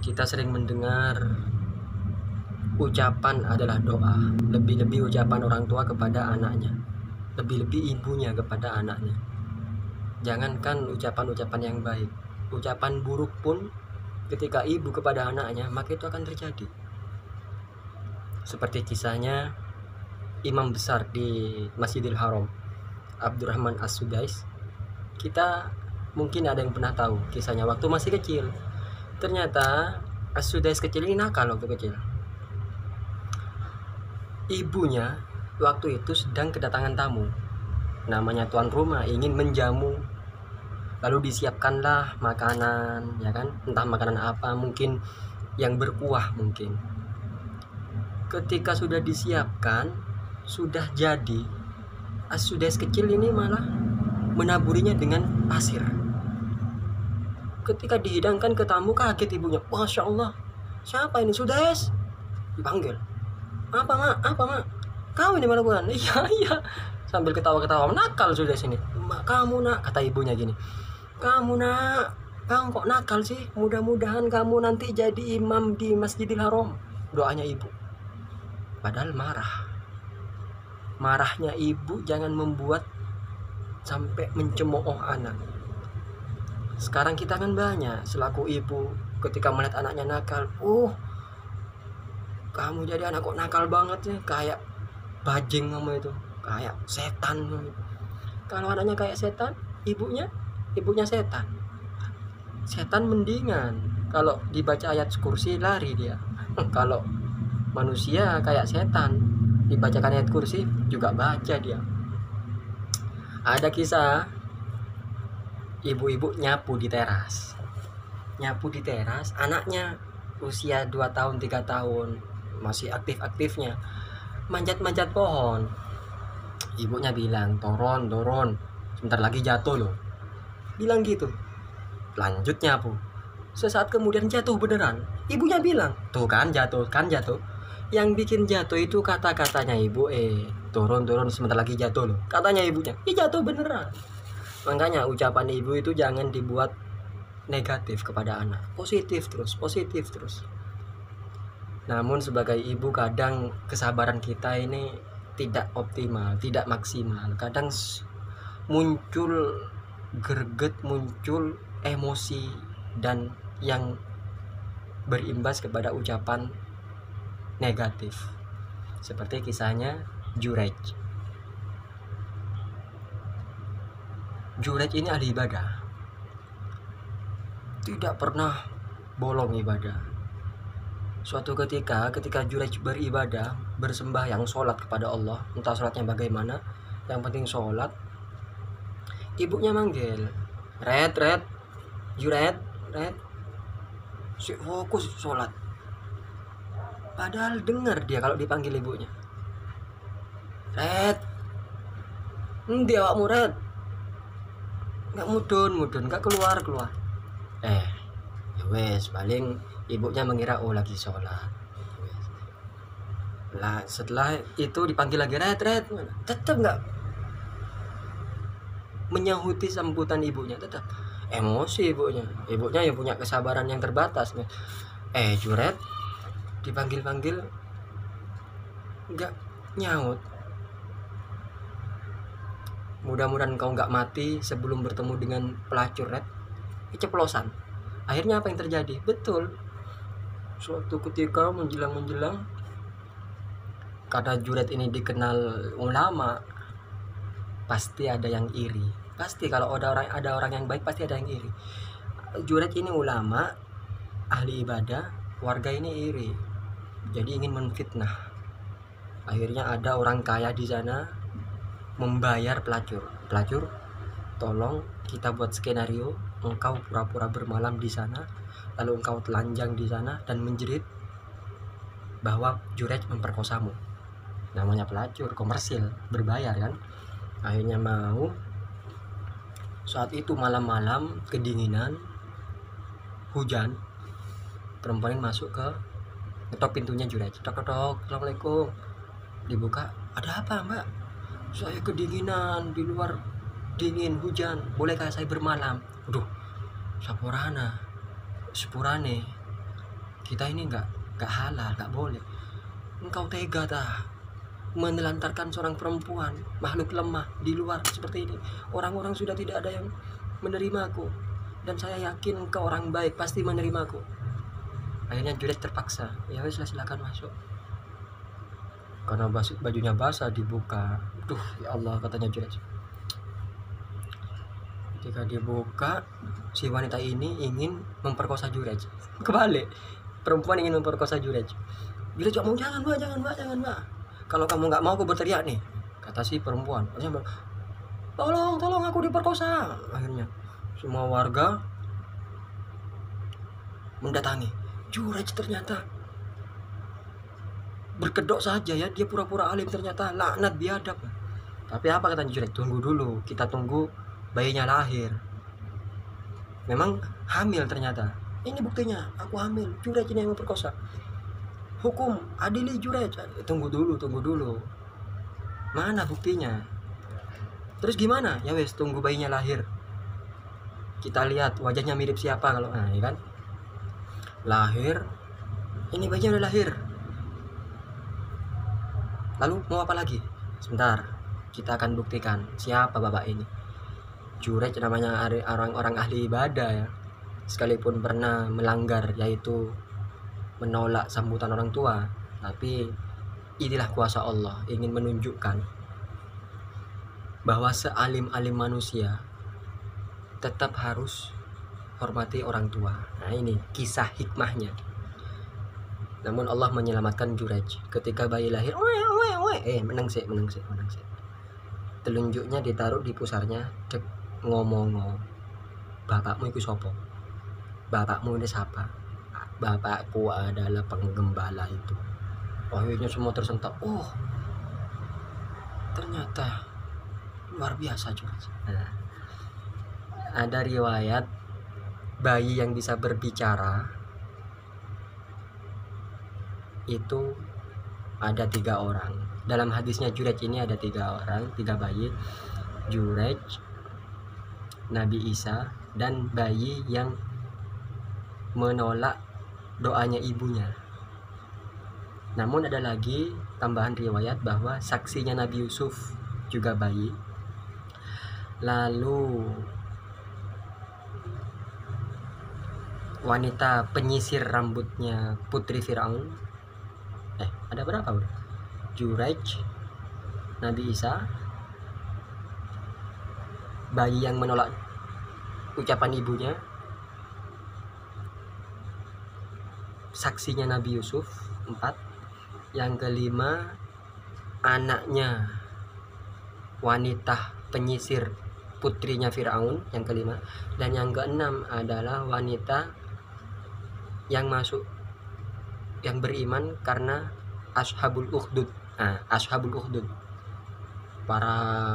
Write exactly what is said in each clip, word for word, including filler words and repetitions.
Kita sering mendengar ucapan adalah doa, lebih-lebih ucapan orang tua kepada anaknya, lebih-lebih ibunya kepada anaknya. Jangankan ucapan-ucapan yang baik, ucapan buruk pun ketika ibu kepada anaknya, maka itu akan terjadi. Seperti kisahnya imam besar di Masjidil Haram, Abdurrahman As-Sudais. Kita mungkin ada yang pernah tahu kisahnya waktu masih kecil. Ternyata As-Sudais kecil ini nakal waktu kecil. Ibunya waktu itu sedang kedatangan tamu, namanya tuan rumah, ingin menjamu. Lalu disiapkanlah makanan, ya kan, entah makanan apa, mungkin yang berkuah mungkin. Ketika sudah disiapkan, sudah jadi, As-Sudais kecil ini malah menaburinya dengan pasir. Ketika dihidangkan ke tamu, kaget ibunya. Masya Allah, siapa ini? Sudais? Dipanggil. Apa mak? Apa mak? Kau ini melakukan? Iya iya. Sambil ketawa-ketawa, nakal Sudais ini. Mak, kamu nak, kata ibunya gini. Kamu nak, kamu kok nakal sih? Mudah-mudahan kamu nanti jadi imam di Masjidil Haram. Doanya ibu. Padahal marah. Marahnya ibu jangan membuat sampai mencemooh anak. Sekarang kita kan banyak selaku ibu ketika melihat anaknya nakal, oh kamu jadi anak kok nakal banget ya, kayak bajing kamu itu, kayak setan. Kalau anaknya kayak setan, ibunya ibunya setan. Setan mendingan kalau dibaca ayat kursi lari dia. Kalau manusia kayak setan, dibacakan ayat kursi juga baca dia. Ada kisah ibu-ibu nyapu di teras. Nyapu di teras, anaknya usia dua tahun, tiga tahun, masih aktif-aktifnya manjat-manjat pohon. Ibunya bilang, "Turun, turun. Sebentar lagi jatuh loh." Bilang gitu. Lanjut nyapu. Sesaat kemudian jatuh beneran. Ibunya bilang, "Tuh kan jatuh, kan jatuh." Yang bikin jatuh itu kata-katanya ibu, eh turun, turun, sebentar lagi jatuh loh. Katanya ibunya, "Ih, jatuh beneran." Makanya ucapan ibu itu jangan dibuat negatif kepada anak, positif terus, positif terus. Namun sebagai ibu kadang kesabaran kita ini tidak optimal, tidak maksimal. Kadang muncul greget, muncul emosi dan yang berimbas kepada ucapan negatif. Seperti kisahnya Juraij. Juraij ini ahli ibadah, tidak pernah bolong ibadah. Suatu ketika, ketika Juraij beribadah, bersembahyang, sholat kepada Allah, entah sholatnya bagaimana, yang penting sholat, ibunya manggil, "Red, Red, Juraij, Red." Si fokus sholat. Padahal dengar dia kalau dipanggil ibunya, "Red, endi awakmu Red?" Nggak mudun, mudun, nggak keluar, keluar. Eh, ya wes, paling ibunya mengira oh lagi sholat. Lah setelah itu dipanggil lagi, "Red, Red." Tetap nggak menyahuti sambutan ibunya, tetap emosi ibunya. Ibunya yang punya kesabaran yang terbatas nih. Eh, Juret, dipanggil-panggil nggak nyaut. Mudah-mudahan kau nggak mati sebelum bertemu dengan pelacur, Red. Keceplosan. Akhirnya apa yang terjadi? Betul. Suatu ketika menjelang-menjelang, karena Juret ini dikenal ulama, pasti ada yang iri. Pasti kalau ada orang ada orang yang baik pasti ada yang iri. Juret ini ulama, ahli ibadah, warga ini iri. Jadi ingin menfitnah. Akhirnya ada orang kaya di sana membayar pelacur. Pelacur, tolong kita buat skenario, engkau pura-pura bermalam di sana, lalu engkau telanjang di sana dan menjerit bahwa Juret memperkosamu. Namanya pelacur, komersil, berbayar kan. Akhirnya mau. Saat itu malam-malam, kedinginan, hujan, perempuan masuk ke ngetok pintunya Juret. Tok tok, "Assalamualaikum." Dibuka, "Ada apa mbak?" "Saya kedinginan, di luar dingin, hujan, bolehkah saya bermalam?" "Aduh, sapurana, sepurane, kita ini nggak nggak halal, nggak boleh. Engkau tega dah menelantarkan seorang perempuan, makhluk lemah di luar seperti ini. Orang-orang sudah tidak ada yang menerimaku, dan saya yakin engkau orang baik, pasti menerimaku. Akhirnya Jurej terpaksa, ya wes silakan masuk. Karena bajunya basah dibuka. Duh, ya Allah, katanya Jurej. Ketika dibuka, si wanita ini ingin memperkosa Jurej. Kebalik, perempuan ingin memperkosa Jurej. Jurej mau, jangan mbak, jangan mbak, jangan mbak. Kalau kamu nggak mau, aku berteriak nih, kata si perempuan. Tolong, tolong, aku diperkosa. Akhirnya semua warga mendatangi. Jurej ternyata berkedok saja ya, dia pura-pura alim, ternyata laknat biadab. Tapi apa kata Jurej? Tunggu dulu, kita tunggu bayinya lahir. Memang hamil ternyata. Ini buktinya, aku hamil. Jurej ini yang memperkosa. Hukum, adili Jurej. Tunggu dulu, tunggu dulu. Mana buktinya? Terus gimana? Ya wes, tunggu bayinya lahir. Kita lihat wajahnya mirip siapa kalau, nah, ya kan? Lahir. Ini bayinya udah lahir. Lalu mau apa lagi? Sebentar, kita akan buktikan siapa bapak ini. Jurej namanya orang-orang ahli ibadah ya. Sekalipun pernah melanggar, yaitu menolak sambutan orang tua, tapi inilah kuasa Allah ingin menunjukkan bahwa sealim-alim manusia tetap harus hormati orang tua. Nah, ini kisah hikmahnya. Namun Allah menyelamatkan Jurej ketika bayi lahir. Oe, oe, oe. Eh, menang sih, menang sih, menang sih. Telunjuknya ditaruh di pusarnya. Cek ngomong, bapakmu itu sopo? Bapakmu ini siapa? Bapakku adalah penggembala itu. Akhirnya semua tersentak. Oh, ternyata luar biasa Jurej. Nah, ada riwayat bayi yang bisa berbicara itu ada tiga orang. Dalam hadisnya Jurej ini ada tiga orang, tiga bayi. Jurej, Nabi Isa, dan bayi yang menolak doanya ibunya. Namun ada lagi tambahan riwayat bahwa saksinya Nabi Yusuf juga bayi. Lalu wanita penyisir rambutnya putri Firaun. Eh, ada berapa bro? Jurej, Nabi Isa, bayi yang menolak ucapan ibunya, saksinya Nabi Yusuf, empat. Yang kelima, anaknya wanita penyisir putrinya Firaun, yang kelima. Dan yang keenam adalah wanita yang masuk, yang beriman karena Ashabul Ukhdud. Nah, Ashabul Ukhdud, para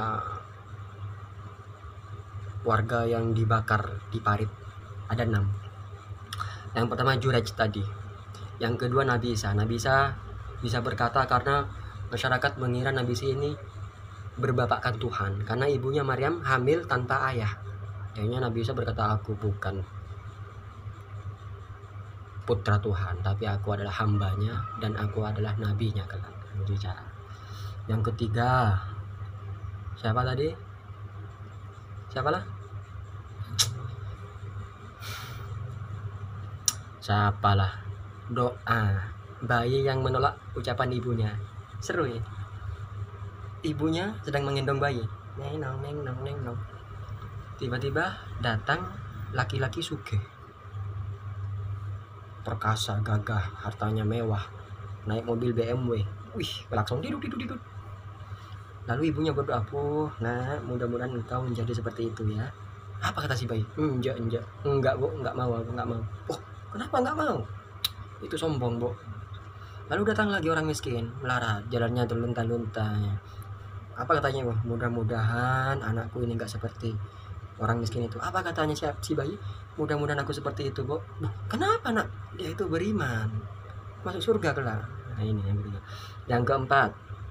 warga yang dibakar di parit, ada enam. Yang pertama Jurej tadi. Yang kedua Nabi Isa. Nabi Isa bisa berkata karena masyarakat mengira Nabi Isa ini berbapakkan Tuhan, karena ibunya Maryam hamil tanpa ayah. Akhirnya Nabi Isa berkata, aku bukan putra Tuhan, tapi aku adalah hambanya dan aku adalah nabinya kelak. Yang ketiga siapa tadi? Siapalah? Siapalah? Doa bayi yang menolak ucapan ibunya. Seru ya. Ibunya sedang menggendong bayi. Neng nong neng nong neng nong. Tiba-tiba datang laki-laki sugih, perkasa, gagah, hartanya mewah, naik mobil B M W. Wih, langsung duduk duduk duduk. Lalu ibunya berdoa, "Oh, nah, mudah-mudahan engkau menjadi seperti itu ya." Apa kata si bayi? Enggak, enggak. Enggak, Bu, enggak mau, aku enggak mau. Oh, kenapa enggak mau? Itu sombong, Bu. Lalu datang lagi orang miskin, melarat, jalannya terlunta-lunta. Apa katanya, Bu? Mudah-mudahan anakku ini enggak seperti orang miskin itu. Apa katanya si, si bayi? Mudah-mudahan aku seperti itu, Bu. Kenapa, Nak? Dia itu beriman, masuk surga kelak. Nah, ini yang ketiga. Yang keempat,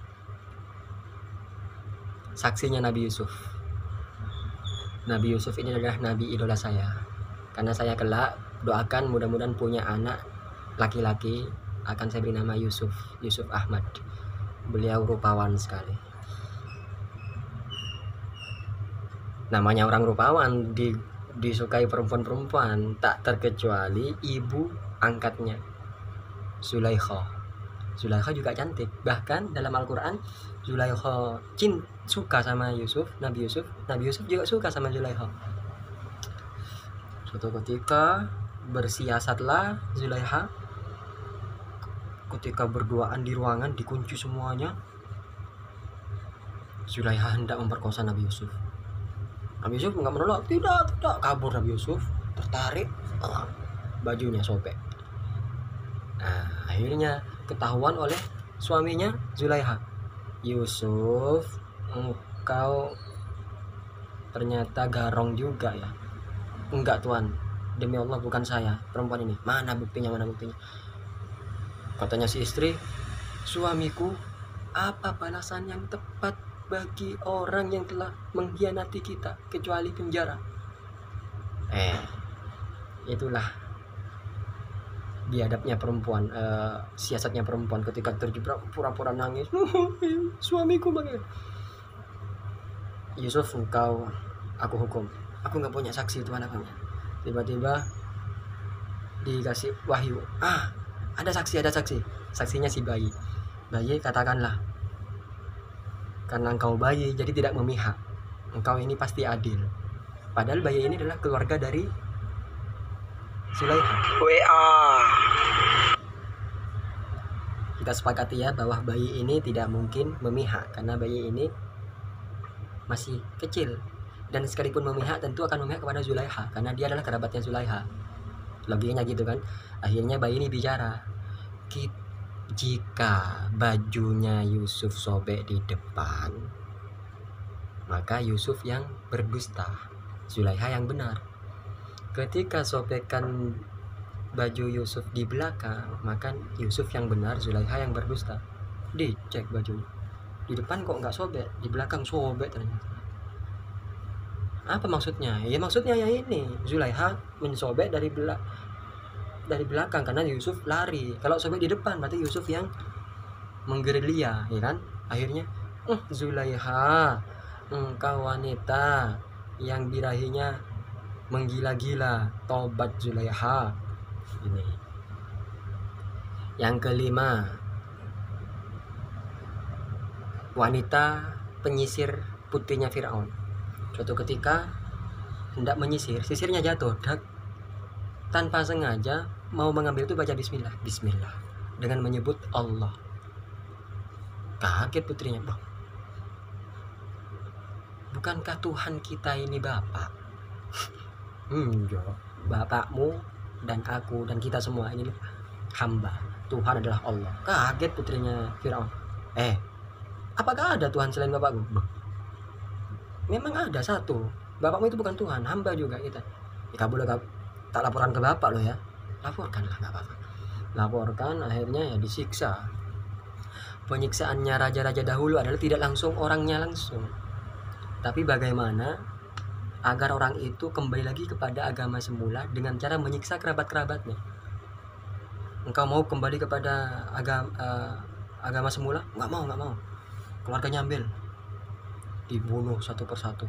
saksinya Nabi Yusuf. Nabi Yusuf ini adalah nabi idola saya. Karena saya kelak doakan mudah-mudahan punya anak laki-laki akan saya beri nama Yusuf, Yusuf Ahmad. Beliau rupawan sekali. Namanya orang rupawan di, disukai perempuan-perempuan, tak terkecuali ibu angkatnya Zulaikha. Zulaikha juga cantik. Bahkan dalam Al-Quran Zulaikha cinta suka sama Yusuf, Nabi Yusuf. Nabi Yusuf juga suka sama Zulaikha. Suatu ketika bersiasatlah Zulaikha. Ketika berduaan di ruangan, dikunci semuanya, Zulaikha hendak memperkosa Nabi Yusuf. Nabi Yusuf nggak menolak, tidak, tidak, kabur Nabi Yusuf, tertarik, ah, bajunya sobek. Nah, akhirnya ketahuan oleh suaminya Zulaikha. Yusuf, engkau ternyata garong juga ya. Enggak tuan, demi Allah bukan saya perempuan ini. Mana buktinya, mana buktinya? Katanya si istri, suamiku, apa balasan yang tepat bagi orang yang telah mengkhianati kita kecuali penjara? Eh, itulah biadabnya perempuan, uh, siasatnya perempuan ketika terjebak pura-pura nangis. Suamiku bagaimana? Yusuf, engkau aku hukum. Aku nggak punya saksi tuan apanya. Tiba-tiba dikasih wahyu. Ah, ada saksi, ada saksi. Saksinya si bayi. Bayi, katakanlah, karena engkau bayi jadi tidak memihak, engkau ini pasti adil. Padahal bayi ini adalah keluarga dari Zulaikha. W A. Kita sepakati ya bahwa bayi ini tidak mungkin memihak karena bayi ini masih kecil, dan sekalipun memihak tentu akan memihak kepada Zulaikha karena dia adalah kerabatnya Zulaikha. Logikanya gitu kan. Akhirnya bayi ini bicara, jika bajunya Yusuf sobek di depan, maka Yusuf yang berdusta, Zulaikha yang benar. Ketika sobekan baju Yusuf di belakang, maka Yusuf yang benar, Zulaikha yang berdusta. Dicek bajunya, di depan kok nggak sobek, di belakang sobek ternyata. Apa maksudnya? Ya maksudnya ya ini, Zulaikha mensobek dari belakang, dari belakang karena Yusuf lari. Kalau sobek di depan berarti Yusuf yang menggerilya, ya kan? Akhirnya, uh, Zulaikha, engkau wanita yang birahinya menggila-gila, tobat Zulaikha. Ini. Yang kelima, wanita penyisir putrinya Firaun. Suatu ketika hendak menyisir, sisirnya jatuh, dak, tanpa sengaja mau mengambil itu baca bismillah, bismillah dengan menyebut Allah. Kaget putrinya, bang, bukankah Tuhan kita ini Bapak? Hmm, ya, bapakmu dan aku dan kita semua ini hamba. Tuhan adalah Allah. Kaget putrinya Firaun. Eh, apakah ada Tuhan selain bapakku? Memang ada satu. Bapakmu itu bukan Tuhan, hamba juga kita. Ya, boleh tak laporan ke bapak lo ya. Laporkanlah, nggak apa-apa. Laporkan, akhirnya ya disiksa. Penyiksaannya raja-raja dahulu adalah tidak langsung orangnya langsung, tapi bagaimana agar orang itu kembali lagi kepada agama semula dengan cara menyiksa kerabat-kerabatnya. Engkau mau kembali kepada agama uh, agama semula? Nggak mau, nggak mau. Keluarganya ambil, dibunuh satu persatu,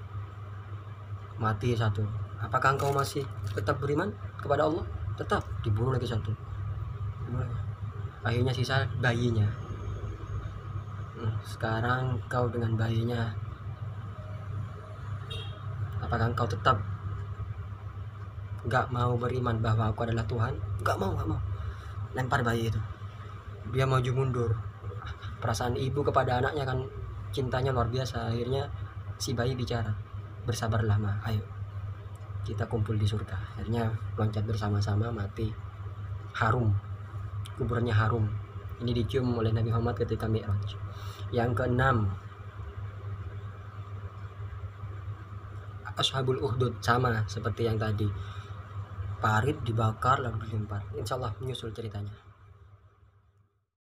mati satu. Apakah engkau masih tetap beriman kepada Allah? Tetap, dibunuh lagi satu. Akhirnya sisa bayinya. Sekarang kau dengan bayinya, apakah engkau tetap gak mau beriman bahwa aku adalah Tuhan? Gak mau, gak mau. Lempar bayi itu, dia maju mundur. Perasaan ibu kepada anaknya kan cintanya luar biasa. Akhirnya si bayi bicara, bersabarlah ma, ayo kita kumpul di surga. Akhirnya loncat bersama-sama, mati. Harum, kuburannya harum. Ini dicium oleh Nabi Muhammad ketika Mi'raj. Yang keenam, Ashabul Ukhdud, sama seperti yang tadi, parit dibakar lalu dilempar. Insya Allah menyusul ceritanya.